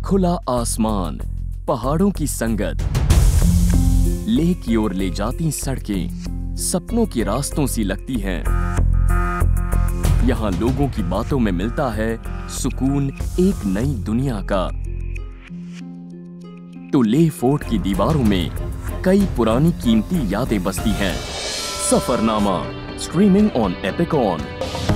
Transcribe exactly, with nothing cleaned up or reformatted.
खुला आसमान, पहाड़ों की संगत, लेह की ओर ले जाती सड़कें सपनों के रास्तों सी लगती हैं। यहाँ लोगों की बातों में मिलता है सुकून एक नई दुनिया का। तो लेह फोर्ट की दीवारों में कई पुरानी कीमती यादें बसती हैं। सफरनामा, स्ट्रीमिंग ऑन एपिक ऑन।